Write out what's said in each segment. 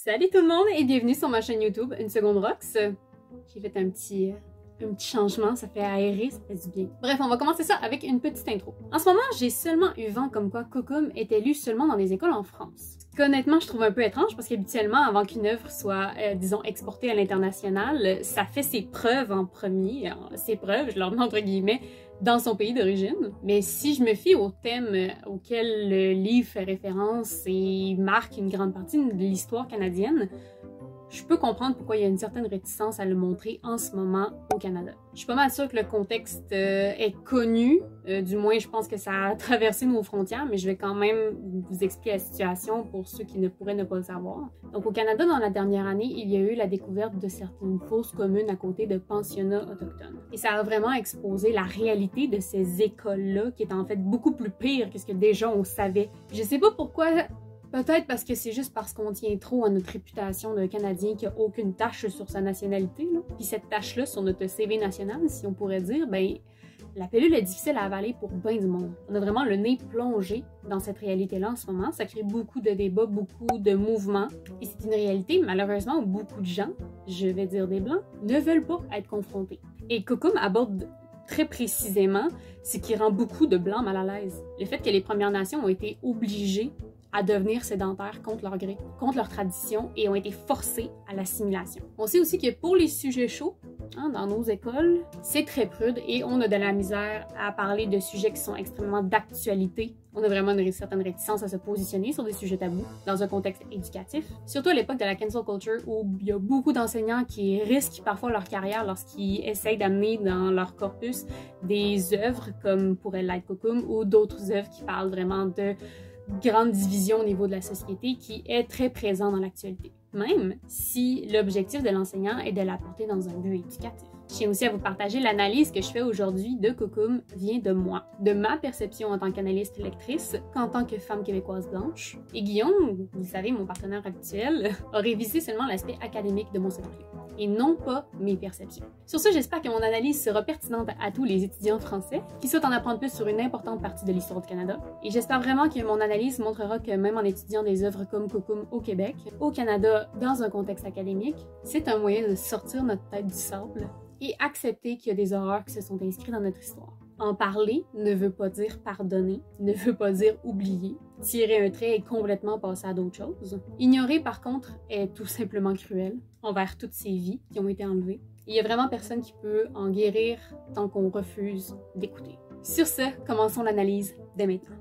Salut tout le monde et bienvenue sur ma chaîne YouTube Une Seconde Rocks. J'ai fait un petit changement, ça fait aérer, ça fait du bien. Bref, on va commencer ça avec une petite intro. En ce moment, j'ai seulement eu vent comme quoi Cocoum était lu seulement dans des écoles en France. Ce qu'honnêtement, je trouve un peu étrange parce qu'habituellement, avant qu'une œuvre soit, disons, exportée à l'international, ça fait ses preuves en premier, ses preuves, je leur mets entre guillemets, dans son pays d'origine. Mais si je me fie au thème auquel le livre fait référence et marque une grande partie de l'histoire canadienne, je peux comprendre pourquoi il y a une certaine réticence à le montrer en ce moment au Canada. Je suis pas mal sûre que le contexte est connu, du moins je pense que ça a traversé nos frontières, mais je vais quand même vous expliquer la situation pour ceux qui ne pourraient ne pas le savoir. Donc au Canada, dans la dernière année, il y a eu la découverte de certaines fosses communes à côté de pensionnats autochtones. Et ça a vraiment exposé la réalité de ces écoles-là, qui est en fait beaucoup plus pire que ce que déjà on savait. Je sais pas pourquoi. Peut-être parce que c'est juste parce qu'on tient trop à notre réputation de Canadien qui a aucune tache sur sa nationalité, là. Puis cette tache-là sur notre CV national, si on pourrait dire, ben la pilule est difficile à avaler pour bien du monde. On a vraiment le nez plongé dans cette réalité-là en ce moment. Ça crée beaucoup de débats, beaucoup de mouvements. Et c'est une réalité, malheureusement, où beaucoup de gens, je vais dire des Blancs, ne veulent pas être confrontés. Et Cocoum aborde très précisément ce qui rend beaucoup de Blancs mal à l'aise. Le fait que les Premières Nations ont été obligées à devenir sédentaires contre leur gré, contre leur tradition et ont été forcés à l'assimilation. On sait aussi que pour les sujets chauds, dans nos écoles, c'est très prude et on a de la misère à parler de sujets qui sont extrêmement d'actualité. On a vraiment une certaine réticence à se positionner sur des sujets tabous dans un contexte éducatif. Surtout à l'époque de la cancel culture où il y a beaucoup d'enseignants qui risquent parfois leur carrière lorsqu'ils essayent d'amener dans leur corpus des œuvres comme pourrait l'être Cocoum ou d'autres œuvres qui parlent vraiment de grande division au niveau de la société qui est très présent dans l'actualité, même si l'objectif de l'enseignant est de l'apporter dans un but éducatif. Je tiens aussi à vous partager l'analyse que je fais aujourd'hui de Cocoum vient de moi, de ma perception en tant qu'analyste lectrice qu'en tant que femme québécoise blanche. Et Guillaume, vous le savez, mon partenaire habituel, a révisé seulement l'aspect académique de mon scénario et non pas mes perceptions. Sur ce, j'espère que mon analyse sera pertinente à tous les étudiants français qui souhaitent en apprendre plus sur une importante partie de l'histoire du Canada. Et j'espère vraiment que mon analyse montrera que même en étudiant des œuvres comme Cocoum au Québec, au Canada, dans un contexte académique, c'est un moyen de sortir notre tête du sable et accepter qu'il y a des horreurs qui se sont inscrites dans notre histoire. En parler ne veut pas dire pardonner, ne veut pas dire oublier. Tirer un trait et complètement passer à d'autres choses. Ignorer, par contre, est tout simplement cruel envers toutes ces vies qui ont été enlevées. Il y a vraiment personne qui peut en guérir tant qu'on refuse d'écouter. Sur ce, commençons l'analyse dès maintenant.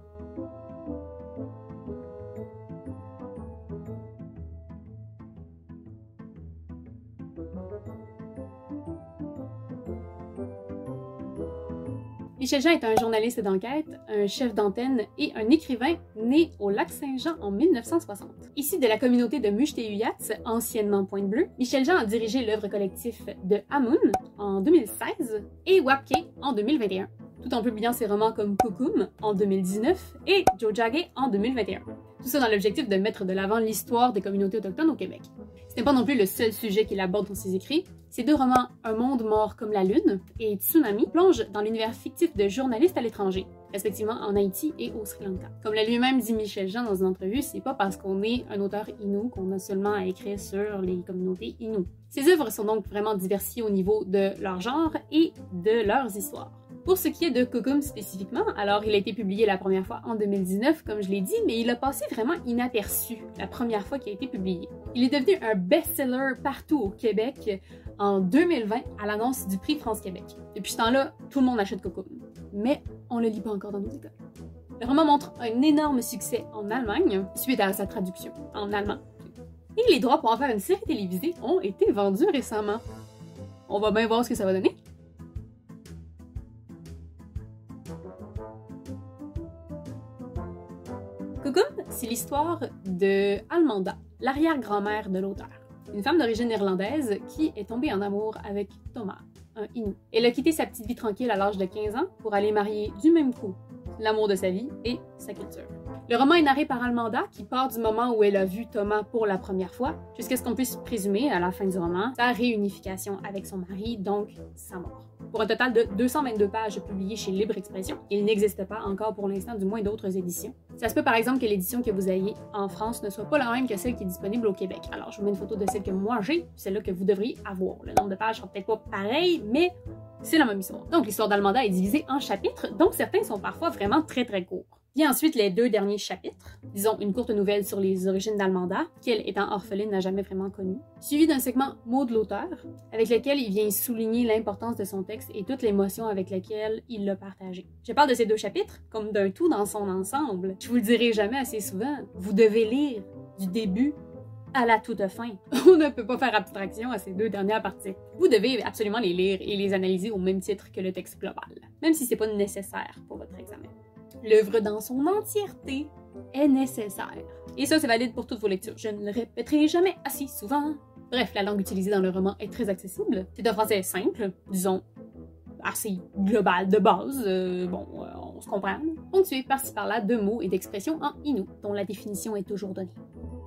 Michel Jean est un journaliste d'enquête, un chef d'antenne et un écrivain né au Lac-Saint-Jean en 1960. Issu de la communauté de Mouche-Téhuyats, anciennement Pointe-Bleue, Michel Jean a dirigé l'œuvre collective de Hamoun en 2016 et Wapke en 2021, tout en publiant ses romans comme Cocoum en 2019 et Tiohtià:ke en 2021. Tout ça dans l'objectif de mettre de l'avant l'histoire des communautés autochtones au Québec. Ce n'est pas non plus le seul sujet qu'il aborde dans ses écrits. Ses deux romans Un monde mort comme la lune et Tsunami plongent dans l'univers fictif de journalistes à l'étranger, respectivement en Haïti et au Sri Lanka. Comme l'a lui-même dit Michel Jean dans une entrevue, c'est pas parce qu'on est un auteur Innu qu'on a seulement à écrire sur les communautés Innu. Ses œuvres sont donc vraiment diversifiées au niveau de leur genre et de leurs histoires. Pour ce qui est de Cocoum spécifiquement, alors il a été publié la première fois en 2019, comme je l'ai dit, mais il a passé vraiment inaperçu la première fois qu'il a été publié. Il est devenu un best-seller partout au Québec en 2020 à l'annonce du prix France-Québec. Depuis ce temps-là, tout le monde achète Cocoum, mais on le lit pas encore dans nos écoles. Le roman montre un énorme succès en Allemagne suite à sa traduction en allemand. Et les droits pour en faire une série télévisée ont été vendus récemment. On va bien voir ce que ça va donner. Cocoum, c'est l'histoire de Almanda, l'arrière-grand-mère de l'auteur. Une femme d'origine irlandaise qui est tombée en amour avec Thomas, un Innu. Elle a quitté sa petite vie tranquille à l'âge de 15 ans pour aller marier du même coup l'amour de sa vie et sa culture. Le roman est narré par Almanda qui part du moment où elle a vu Thomas pour la première fois jusqu'à ce qu'on puisse présumer à la fin du roman sa réunification avec son mari, donc sa mort. pour un total de 222 pages publiées chez Libre Expression. Il n'existe pas encore pour l'instant, du moins d'autres éditions. Ça se peut par exemple que l'édition que vous ayez en France ne soit pas la même que celle qui est disponible au Québec. Alors je vous mets une photo de celle que moi j'ai, celle-là que vous devriez avoir. Le nombre de pages sera peut-être pas pareil, mais c'est la même histoire. Donc l'histoire d'Almanda est divisée en chapitres, dont certains sont parfois vraiment très courts. Il y a ensuite les 2 derniers chapitres, disons une courte nouvelle sur les origines d'Almanda, qu'elle, étant orpheline, n'a jamais vraiment connue, suivi d'un segment mot de l'auteur, avec lequel il vient souligner l'importance de son texte et toute l'émotion avec laquelle il l'a partagé. Je parle de ces 2 chapitres comme d'un tout dans son ensemble. Je vous le dirai jamais assez souvent, vous devez lire du début à la toute fin. On ne peut pas faire abstraction à ces 2 dernières parties. Vous devez absolument les lire et les analyser au même titre que le texte global, même si c'est pas nécessaire pour votre examen. L'œuvre dans son entièreté est nécessaire. Et ça, c'est valide pour toutes vos lectures. Je ne le répéterai jamais assez souvent. Bref, la langue utilisée dans le roman est très accessible. C'est un français simple, disons, assez global de base. On se comprend. Ponctué par-ci par-là de mots et d'expressions en Innu, dont la définition est toujours donnée.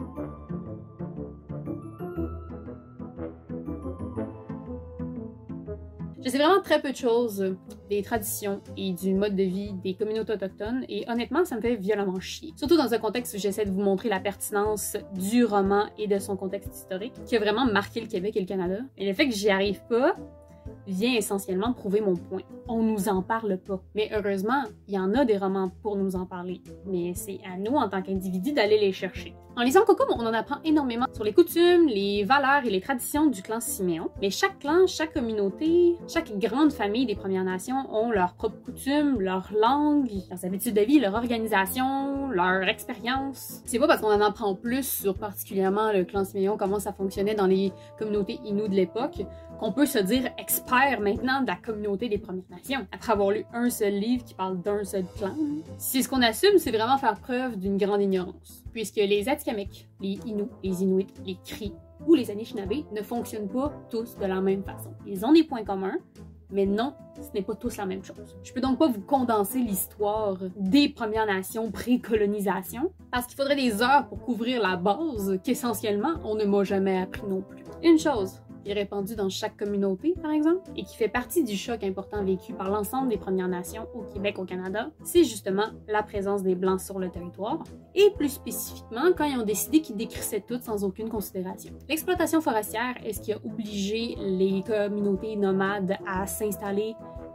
Je sais vraiment très peu de choses des traditions et du mode de vie des communautés autochtones et honnêtement, ça me fait violemment chier. Surtout dans un contexte où j'essaie de vous montrer la pertinence du roman et de son contexte historique qui a vraiment marqué le Québec et le Canada. Et le fait que j'y arrive pas vient essentiellement prouver mon point. On nous en parle pas. Mais heureusement, il y en a des romans pour nous en parler. Mais c'est à nous, en tant qu'individus, d'aller les chercher. En lisant Cocum, on en apprend énormément sur les coutumes, les valeurs et les traditions du clan Siméon. Mais chaque clan, chaque communauté, chaque grande famille des Premières Nations ont leurs propres coutumes, leur langue, leurs habitudes de vie, leur organisation, leur expérience. C'est pas parce qu'on en apprend plus sur particulièrement le clan Siméon, comment ça fonctionnait dans les communautés Innu de l'époque, qu'on peut se dire expert maintenant de la communauté des Premières Nations, après avoir lu un seul livre qui parle d'un seul clan. Si ce qu'on assume, c'est vraiment faire preuve d'une grande ignorance, puisque les Atikamekw, les Innu, les Inuits, les Cris ou les Anishinabés ne fonctionnent pas tous de la même façon. Ils ont des points communs, mais non, ce n'est pas tous la même chose. Je peux donc pas vous condenser l'histoire des Premières Nations pré-colonisation, parce qu'il faudrait des heures pour couvrir la base qu'essentiellement on ne m'a jamais appris non plus. Une chose qui est répandue dans chaque communauté, par exemple, et qui fait partie du choc important vécu par l'ensemble des Premières Nations au Québec, au Canada, c'est justement la présence des Blancs sur le territoire, et plus spécifiquement quand ils ont décidé qu'ils décrissaient tout sans aucune considération. L'exploitation forestière est ce qui a obligé les communautés nomades à s'installer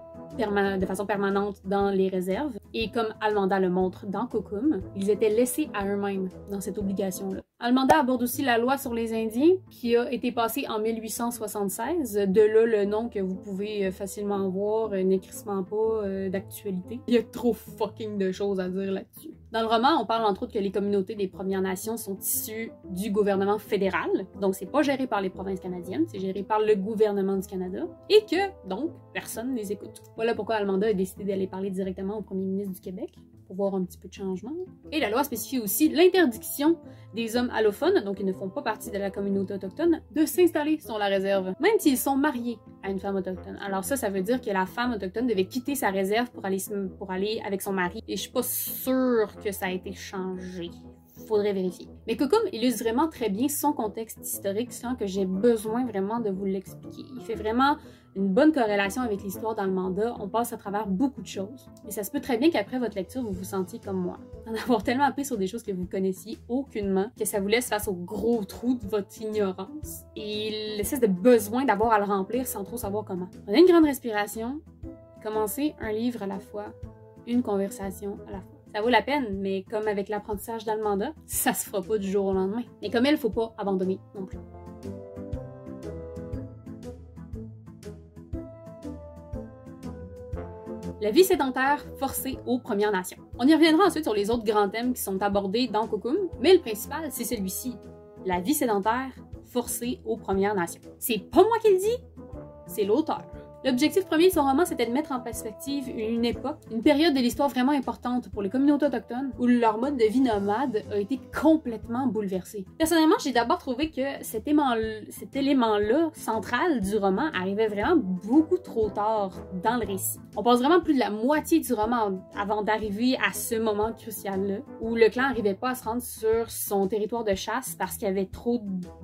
de façon permanente dans les réserves. Et comme Almanda le montre dans Cocum, ils étaient laissés à eux-mêmes dans cette obligation-là. Almanda aborde aussi la loi sur les Indiens, qui a été passée en 1876. De là le nom que vous pouvez facilement voir, n'écrissement pas d'actualité. Il y a trop fucking de choses à dire là-dessus. Dans le roman, on parle entre autres que les communautés des Premières Nations sont issues du gouvernement fédéral, donc c'est pas géré par les provinces canadiennes, c'est géré par le gouvernement du Canada, et que, donc, personne ne les écoute. Voilà pourquoi Almanda a décidé d'aller parler directement au premier ministre du Québec, pour voir un petit peu de changement. Et la loi spécifie aussi l'interdiction des hommes allophones, donc ils ne font pas partie de la communauté autochtone, de s'installer sur la réserve, même s'ils sont mariés à une femme autochtone. Alors ça veut dire que la femme autochtone devait quitter sa réserve pour aller avec son mari, et je suis pas sûre que ça a été changé. Faudrait vérifier. Mais Cocum illustre vraiment très bien son contexte historique sans que j'ai besoin vraiment de vous l'expliquer. Il fait vraiment une bonne corrélation avec l'histoire d'Almanda. On passe à travers beaucoup de choses. Et ça se peut très bien qu'après votre lecture, vous vous sentiez comme moi. En avoir tellement appris sur des choses que vous connaissiez aucunement, que ça vous laisse face au gros trou de votre ignorance. Et l'espèce de besoin d'avoir à le remplir sans trop savoir comment. Prenez une grande respiration. Commencez un livre à la fois. Une conversation à la fois. Ça vaut la peine, mais comme avec l'apprentissage d'Almanda, ça se fera pas du jour au lendemain. Mais comme elle, faut pas abandonner non plus. La vie sédentaire forcée aux Premières Nations. On y reviendra ensuite sur les autres grands thèmes qui sont abordés dans Cocum, mais le principal, c'est celui-ci. La vie sédentaire forcée aux Premières Nations. C'est pas moi qui le dis, c'est l'auteur. L'objectif premier de son roman, c'était de mettre en perspective une époque, une période de l'histoire vraiment importante pour les communautés autochtones, où leur mode de vie nomade a été complètement bouleversé. Personnellement, j'ai d'abord trouvé que cet élément-là, central du roman, arrivait vraiment beaucoup trop tard dans le récit. On passe vraiment plus de la moitié du roman avant d'arriver à ce moment crucial-là, où le clan n'arrivait pas à se rendre sur son territoire de chasse parce qu'il y avait trop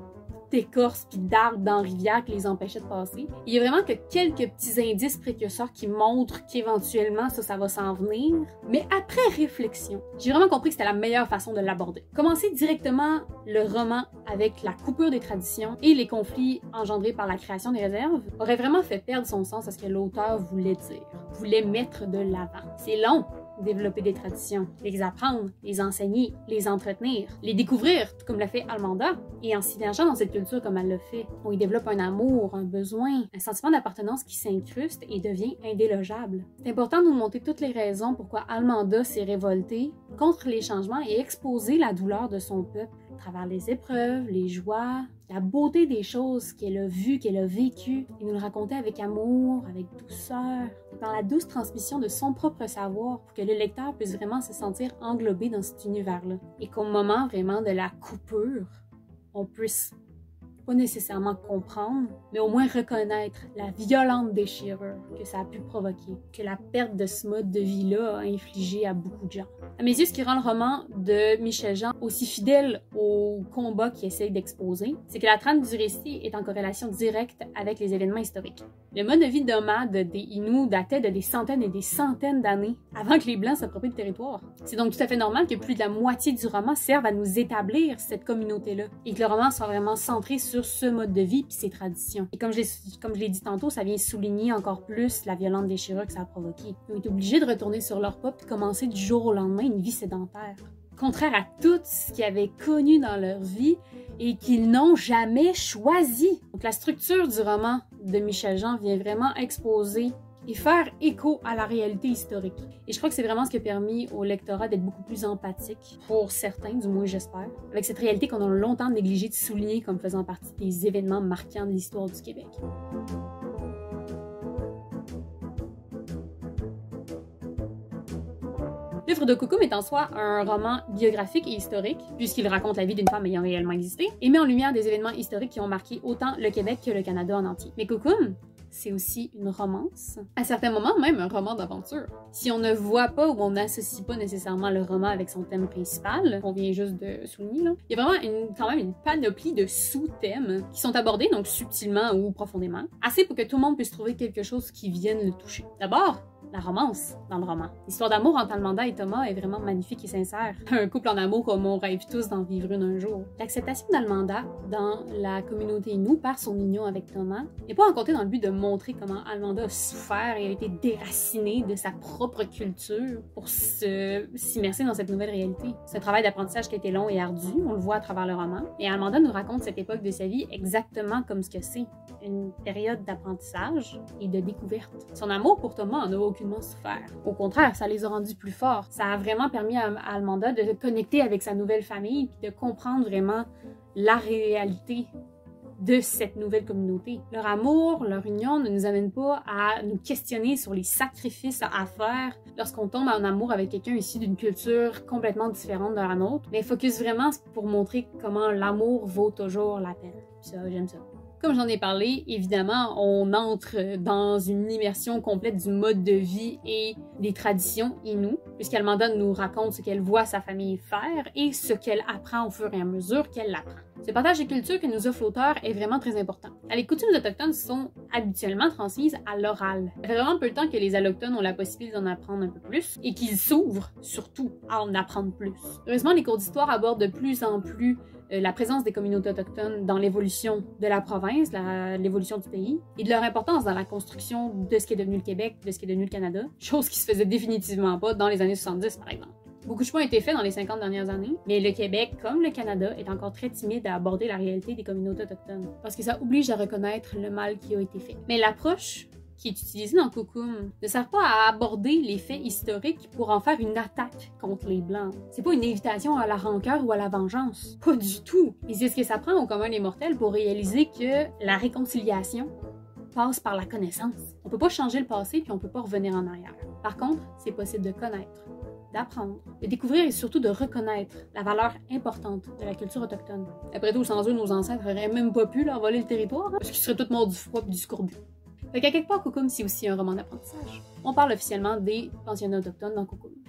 d'écorce puis d'arbres dans la rivière qui les empêchait de passer. Il y a vraiment que quelques petits indices précurseurs qui montrent qu'éventuellement ça va s'en venir. Mais après réflexion, j'ai vraiment compris que c'était la meilleure façon de l'aborder. Commencer directement le roman avec la coupure des traditions et les conflits engendrés par la création des réserves aurait vraiment fait perdre son sens à ce que l'auteur voulait dire, voulait mettre de l'avant. C'est long, développer des traditions, les apprendre, les enseigner, les entretenir, les découvrir, tout comme l'a fait Almanda. Et en s'immergeant dans cette culture comme elle le fait, on y développe un amour, un besoin, un sentiment d'appartenance qui s'incruste et devient indélogeable. C'est important de nous montrer toutes les raisons pourquoi Almanda s'est révoltée contre les changements et exposer la douleur de son peuple à travers les épreuves, les joies, la beauté des choses qu'elle a vues, qu'elle a vécues, et nous le raconter avec amour, avec douceur, dans la douce transmission de son propre savoir pour que le lecteur puisse vraiment se sentir englobé dans cet univers-là. Et qu'au moment vraiment de la coupure, on puisse pas nécessairement comprendre, mais au moins reconnaître la violente déchirure que ça a pu provoquer, que la perte de ce mode de vie-là a infligé à beaucoup de gens. À mes yeux, ce qui rend le roman de Michel Jean aussi fidèle au combat qu'il essaye d'exposer, c'est que la trame du récit est en corrélation directe avec les événements historiques. Le mode de vie nomade des Inuits datait de des centaines et des centaines d'années avant que les Blancs s'approprient le territoire. C'est donc tout à fait normal que plus de la moitié du roman serve à nous établir cette communauté-là et que le roman soit vraiment centré sur ce mode de vie et ses traditions. Et comme je l'ai dit tantôt, ça vient souligner encore plus la violente déchirure que ça a provoqué. Ils ont été obligés de retourner sur leur pas et commencer du jour au lendemain une vie sédentaire. Contraire à tout ce qu'ils avaient connu dans leur vie et qu'ils n'ont jamais choisi. Donc la structure du roman de Michel Jean vient vraiment exposer et faire écho à la réalité historique. Et je crois que c'est vraiment ce qui a permis au lectorat d'être beaucoup plus empathique, pour certains, du moins j'espère, avec cette réalité qu'on a longtemps négligé de souligner comme faisant partie des événements marquants de l'histoire du Québec. L'œuvre de Coucoume est en soi un roman biographique et historique, puisqu'il raconte la vie d'une femme ayant réellement existé, et met en lumière des événements historiques qui ont marqué autant le Québec que le Canada en entier. Mais Coucoume, c'est aussi une romance, à certains moments même un roman d'aventure. Si on ne voit pas ou on n'associe pas nécessairement le roman avec son thème principal, qu'on vient juste de souligner, là, il y a vraiment quand même une panoplie de sous-thèmes qui sont abordés, donc subtilement ou profondément, assez pour que tout le monde puisse trouver quelque chose qui vienne le toucher. D'abord, la romance dans le roman. L'histoire d'amour entre Almanda et Thomas est vraiment magnifique et sincère. Un couple en amour comme on rêve tous d'en vivre une un jour. L'acceptation d'Almanda dans la communauté Innu par son union avec Thomas n'est pas rencontrée dans le but de montrer comment Almanda a souffert et a été déracinée de sa propre culture pour s'immerser dans cette nouvelle réalité. C'est un travail d'apprentissage qui a été long et ardu, on le voit à travers le roman. Et Almanda nous raconte cette époque de sa vie exactement comme ce que c'est. Une période d'apprentissage et de découverte. Son amour pour Thomas en a aucunement souffert. Au contraire, ça les a rendus plus forts. Ça a vraiment permis à Almanda de connecter avec sa nouvelle famille et de comprendre vraiment la réalité de cette nouvelle communauté. Leur amour, leur union ne nous amène pas à nous questionner sur les sacrifices à faire lorsqu'on tombe en amour avec quelqu'un issu d'une culture complètement différente de la nôtre, mais focus vraiment pour montrer comment l'amour vaut toujours la peine. Ça, j'aime ça. Comme j'en ai parlé, évidemment, on entre dans une immersion complète du mode de vie et des traditions Innu, puisqu'Almanda nous raconte ce qu'elle voit sa famille faire et ce qu'elle apprend au fur et à mesure qu'elle l'apprend. Ce partage de culture que nous offre l'auteur est vraiment très important. Les coutumes autochtones sont habituellement transmises à l'oral. Ça fait vraiment peu de temps que les allochtones ont la possibilité d'en apprendre un peu plus et qu'ils s'ouvrent surtout à en apprendre plus. Heureusement, les cours d'histoire abordent de plus en plus la présence des communautés autochtones dans l'évolution de la province, l'évolution du pays, et de leur importance dans la construction de ce qui est devenu le Québec, de ce qui est devenu le Canada, chose qui se faisait définitivement pas dans les années 70, par exemple. Beaucoup de choix ont été faits dans les 50 dernières années, mais le Québec, comme le Canada, est encore très timide à aborder la réalité des communautés autochtones, parce que ça oblige à reconnaître le mal qui a été fait. Mais l'approche qui est utilisée dans Coucoume ne sert pas à aborder les faits historiques pour en faire une attaque contre les Blancs. C'est pas une invitation à la rancœur ou à la vengeance. Pas du tout. Et c'est ce que ça prend au commun des mortels pour réaliser que la réconciliation passe par la connaissance. On peut pas changer le passé puis on peut pas revenir en arrière. Par contre, c'est possible de connaître, d'apprendre, de découvrir et surtout de reconnaître la valeur importante de la culture autochtone. Après tout, sans eux, nos ancêtres n'auraient même pas pu leur voler le territoire, parce qu'ils seraient tous morts du froid et du scorbut. Fait qu'à quelque part, Coucoume, c'est aussi un roman d'apprentissage. On parle officiellement des pensionnats autochtones dans Coucoume.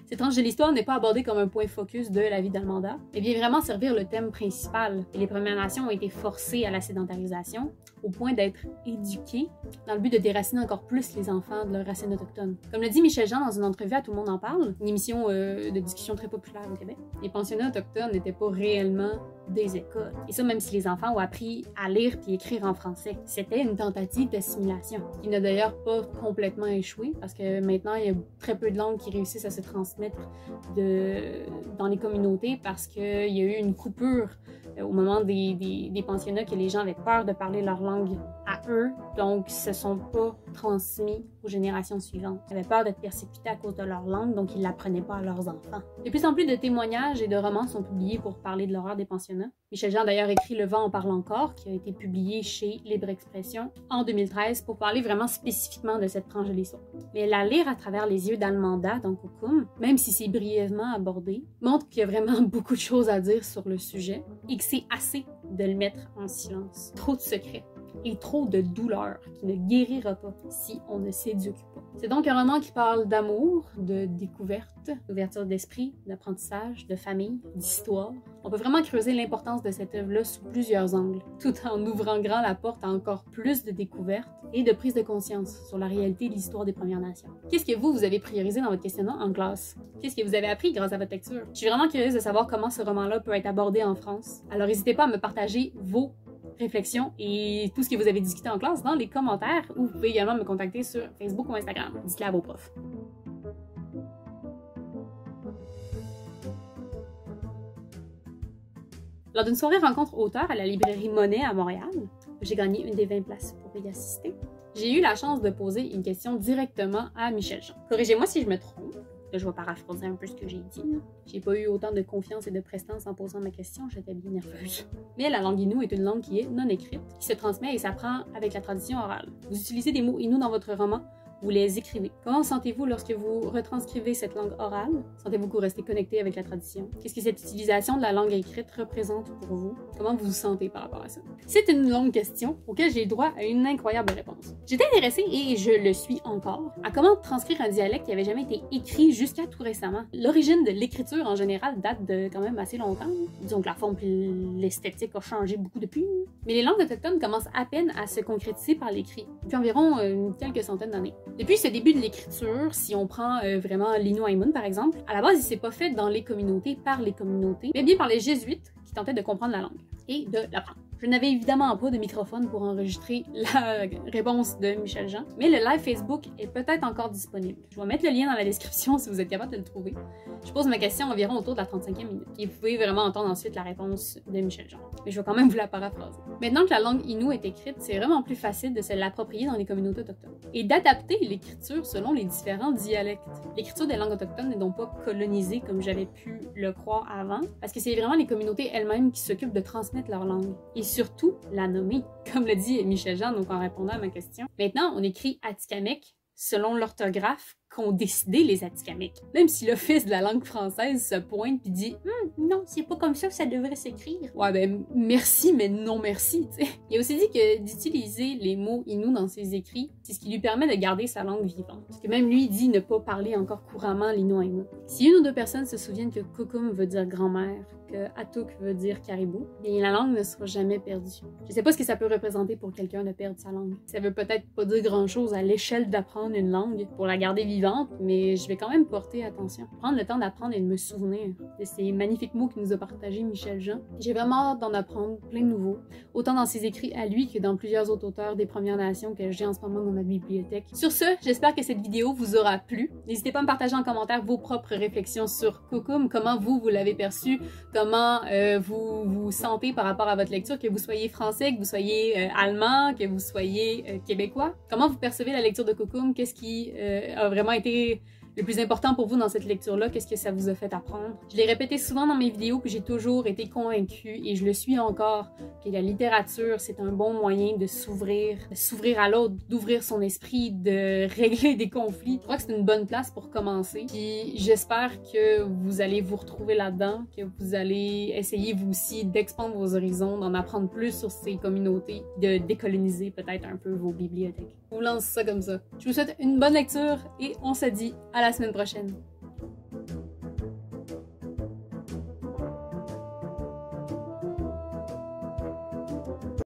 Cette tranche de l'histoire n'est pas abordée comme un point focus de la vie d'Almanda, mais vient vraiment servir le thème principal. Et les Premières Nations ont été forcées à la sédentarisation, au point d'être éduquées dans le but de déraciner encore plus les enfants de leurs racines autochtones. Comme le dit Michel Jean dans une entrevue à Tout le monde en parle, une émission de discussion très populaire au Québec, les pensionnats autochtones n'étaient pas réellement des écoles. Et ça, même si les enfants ont appris à lire et écrire en français. C'était une tentative d'assimilation, qui n'a d'ailleurs pas complètement échoué, parce que maintenant, il y a très peu de langues qui réussissent à se transmettre dans les communautés, parce qu'il y a eu une coupure au moment des pensionnats, que les gens avaient peur de parler leur langue à eux, donc se sont pas transmis aux générations suivantes. Ils avaient peur d'être persécutés à cause de leur langue, donc ils l'apprenaient pas à leurs enfants. De plus en plus de témoignages et de romans sont publiés pour parler de l'horreur des pensionnats. Michel Jean a d'ailleurs écrit Le vent en parle encore, qui a été publié chez Libre Expression en 2013 pour parler vraiment spécifiquement de cette tranche de l'histoire. Mais la lire à travers les yeux d'Almanda dans Kukum, même si c'est brièvement abordé, montre qu'il y a vraiment beaucoup de choses à dire sur le sujet et que c'est assez de le mettre en silence. Trop de secrets et trop de douleur qui ne guérira pas si on ne s'éduque pas. C'est donc un roman qui parle d'amour, de découverte, d'ouverture d'esprit, d'apprentissage, de famille, d'histoire. On peut vraiment creuser l'importance de cette œuvre-là sous plusieurs angles, tout en ouvrant grand la porte à encore plus de découvertes et de prise de conscience sur la réalité de l'histoire des Premières Nations. Qu'est-ce que vous avez priorisé dans votre questionnement en classe? Qu'est-ce que vous avez appris grâce à votre lecture? Je suis vraiment curieuse de savoir comment ce roman-là peut être abordé en France. Alors n'hésitez pas à me partager vos réflexions et tout ce que vous avez discuté en classe dans les commentaires, ou vous pouvez également me contacter sur Facebook ou Instagram. Dites-le à vos profs. Lors d'une soirée rencontre auteur à la librairie Monet à Montréal, j'ai gagné une des 20 places pour y assister, j'ai eu la chance de poser une question directement à Michel Jean. Corrigez-moi si je me trompe. Là, je vais paraphraser un peu ce que j'ai dit. J'ai pas eu autant de confiance et de prestance en posant ma question, j'étais bien nerveuse. Mais la langue Innu est une langue qui est non écrite, qui se transmet et s'apprend avec la tradition orale. Vous utilisez des mots Innu dans votre roman, vous les écrivez. Comment sentez-vous lorsque vous retranscrivez cette langue orale? Sentez-vous que vous restez connecté avec la tradition? Qu'est-ce que cette utilisation de la langue écrite représente pour vous? Comment vous vous sentez par rapport à ça? C'est une longue question auquel j'ai droit à une incroyable réponse. J'étais intéressée, et je le suis encore, à comment transcrire un dialecte qui avait jamais été écrit jusqu'à tout récemment. L'origine de l'écriture en général date de quand même assez longtemps. Disons que la forme et l'esthétique ont changé beaucoup depuis. Mais les langues autochtones commencent à peine à se concrétiser par l'écrit, depuis environ quelques centaines d'années. Depuis ce début de l'écriture, si on prend vraiment l'Innu Aimun par exemple, à la base il s'est pas fait dans les communautés, par les communautés, mais bien par les jésuites qui tentaient de comprendre la langue et de l'apprendre. Je n'avais évidemment pas de microphone pour enregistrer la réponse de Michel Jean, mais le live Facebook est peut-être encore disponible. Je vais mettre le lien dans la description si vous êtes capable de le trouver. Je pose ma question environ autour de la 35e minute, et vous pouvez vraiment entendre ensuite la réponse de Michel Jean. Mais je vais quand même vous la paraphraser. Maintenant que la langue Innu est écrite, c'est vraiment plus facile de se l'approprier dans les communautés autochtones et d'adapter l'écriture selon les différents dialectes. L'écriture des langues autochtones n'est donc pas colonisée comme j'avais pu le croire avant, parce que c'est vraiment les communautés elles-mêmes qui s'occupent de transmettre leur langue. Et surtout, la nommer, comme le dit Michel Jean donc en répondant à ma question. Maintenant, on écrit Atikamekw selon l'orthographe qu'ont décidé les Atikamekw. Même si l'Office de la langue française se pointe et dit « non, c'est pas comme ça que ça devrait s'écrire ». Ouais, ben merci, mais non merci, tu sais. Il a aussi dit que d'utiliser les mots Innu dans ses écrits, c'est ce qui lui permet de garder sa langue vivante. Parce que même lui dit ne pas parler encore couramment l'Innu Aimun. Si une ou deux personnes se souviennent que Kukum veut dire grand-mère, que Atuk veut dire caribou, bien la langue ne sera jamais perdue. Je sais pas ce que ça peut représenter pour quelqu'un de perdre sa langue. Ça veut peut-être pas dire grand-chose à l'échelle d'apprendre une langue pour la garder vivante, mais je vais quand même porter attention. Prendre le temps d'apprendre et de me souvenir de ces magnifiques mots que nous a partagés Michel Jean. J'ai vraiment hâte d'en apprendre plein de nouveaux, autant dans ses écrits à lui que dans plusieurs autres auteurs des Premières Nations que j'ai en ce moment dans ma bibliothèque. Sur ce, j'espère que cette vidéo vous aura plu. N'hésitez pas à me partager en commentaire vos propres réflexions sur Kukum, comment vous l'avez perçu, comment vous vous sentez par rapport à votre lecture, que vous soyez français, que vous soyez allemand, que vous soyez québécois. Comment vous percevez la lecture de Kukum? Qu'est-ce qui a vraiment été le plus important pour vous dans cette lecture-là? Qu'est-ce que ça vous a fait apprendre? Je l'ai répété souvent dans mes vidéos, puis j'ai toujours été convaincue, et je le suis encore, que la littérature, c'est un bon moyen de s'ouvrir à l'autre, d'ouvrir son esprit, de régler des conflits. Je crois que c'est une bonne place pour commencer, puis j'espère que vous allez vous retrouver là-dedans, que vous allez essayer vous aussi d'expandre vos horizons, d'en apprendre plus sur ces communautés, de décoloniser peut-être un peu vos bibliothèques. Je vous lance ça comme ça. Je vous souhaite une bonne lecture, et on se dit à la semaine prochaine.